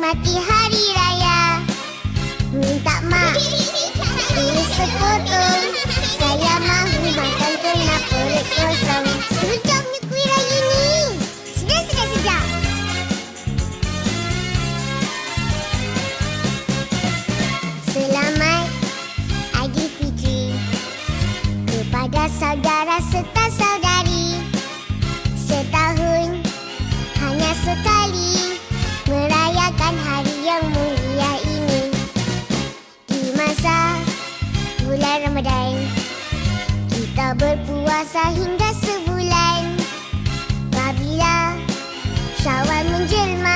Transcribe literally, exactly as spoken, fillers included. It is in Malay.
menikmati hari raya. Minta mak tulis sepotong. Saya mahu makan kena perut kosong. Sedapnya kuih raya ni. Sedap, sedap, sedap. Selamat Aidilfitri kepada saudara serta saudari. Setahun hanya sekali merayakan hari yang mulia ini. Di masa bulan Ramadan, kita berpuasa hingga sebulan. Apabila Syawal menjelma,